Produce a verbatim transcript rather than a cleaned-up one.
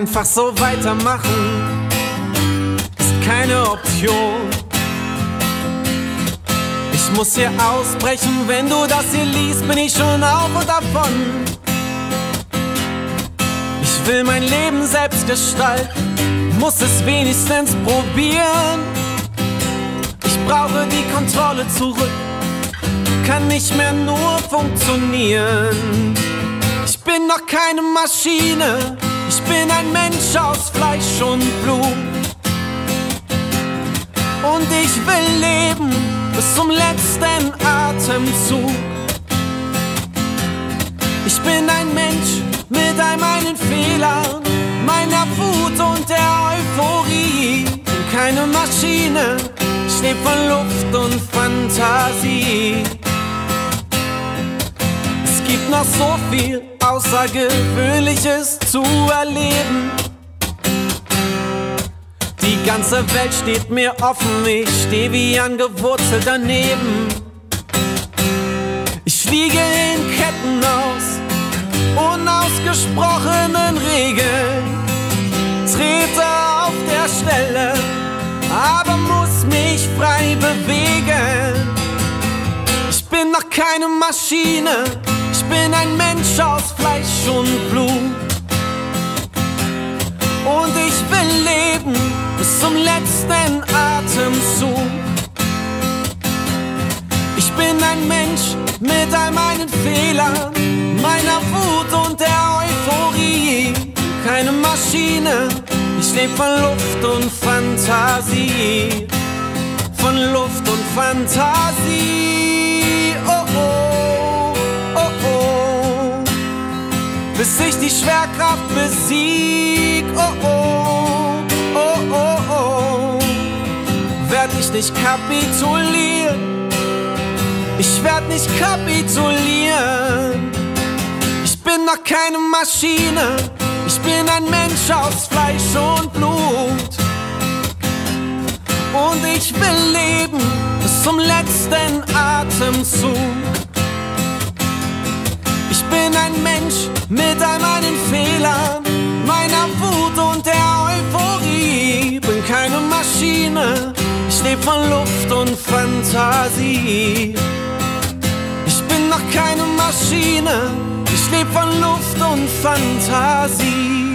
Einfach so weitermachen ist keine Option. Ich muss hier ausbrechen, wenn du das hier liest, bin ich schon auf und davon. Ich will mein Leben selbst gestalten, muss es wenigstens probieren. Ich brauche die Kontrolle zurück, kann nicht mehr nur funktionieren. Ich bin noch keine Maschine, ich bin ein Mensch aus Fleisch und Blut. Und ich will leben bis zum letzten Atemzug. Ich bin ein Mensch mit all meinen Fehlern, meiner Wut und der Euphorie. Bin keine Maschine, ich lebe von Luft und Fantasie. Es gibt noch so viel Außergewöhnliches zu erleben. Die ganze Welt steht mir offen, ich steh wie angewurzelt daneben. Ich fliege in Ketten aus unausgesprochenen Regeln, trete auf der Stelle, aber muss mich frei bewegen. Ich bin noch keine Maschine, ich bin ein Mensch aus Fleisch und Blut. Und ich will leben bis zum letzten Atemzug. Ich bin ein Mensch mit all meinen Fehlern, meiner Wut und der Euphorie. Keine Maschine, ich lebe von Luft und Fantasie. Von Luft und Fantasie. Oh oh, oh oh. Bis ich die Schwerkraft besieg. Oh oh, oh oh oh. Werd ich nicht kapitulieren, ich werd nicht kapitulieren. Ich bin noch keine Maschine, ich bin ein Mensch aus Fleisch und Blut. Und ich will leben bis zum letzten Atemzug. Ich bin ein Mensch mit all meinen Fehlern, meiner Wut und der Euphorie. Bin keine Maschine, ich lebe von Luft und Fantasie. Ich bin noch keine Maschine, ich lebe von Luft und Fantasie.